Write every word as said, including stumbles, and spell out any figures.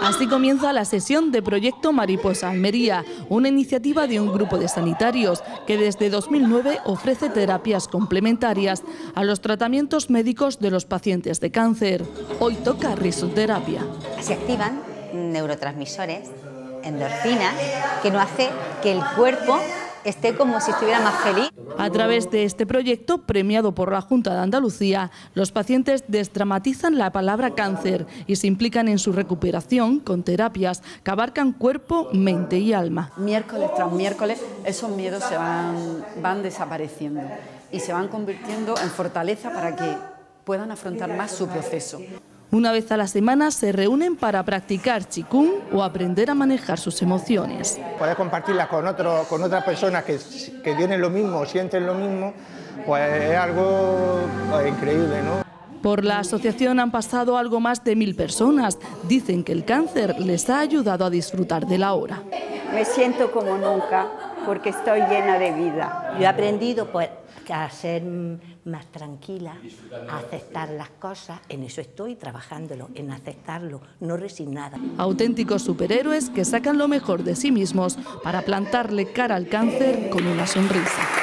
Así comienza la sesión de Proyecto Mariposa Almería, una iniciativa de un grupo de sanitarios que desde dos mil nueve ofrece terapias complementarias a los tratamientos médicos de los pacientes de cáncer. Hoy toca risoterapia. Se activan neurotransmisores, endorfinas, que nos hace que el cuerpo esté como si estuviera más feliz. A través de este proyecto, premiado por la Junta de Andalucía, los pacientes desdramatizan la palabra cáncer y se implican en su recuperación con terapias que abarcan cuerpo, mente y alma. Miércoles tras miércoles esos miedos se van, van desapareciendo y se van convirtiendo en fortaleza para que puedan afrontar más su proceso. Una vez a la semana se reúnen para practicar Qigong o aprender a manejar sus emociones. Poder compartirlas con, otro, con otras personas que, que tienen lo mismo, sienten lo mismo, pues es algo pues, increíble, ¿no? Por la asociación han pasado algo más de mil personas. Dicen que el cáncer les ha ayudado a disfrutar de la hora. Me siento como nunca porque estoy llena de vida. Yo he aprendido pues, a ser más tranquila, a aceptar las cosas. En eso estoy trabajándolo, en aceptarlo, no resignada. Auténticos superhéroes que sacan lo mejor de sí mismos para plantarle cara al cáncer con una sonrisa.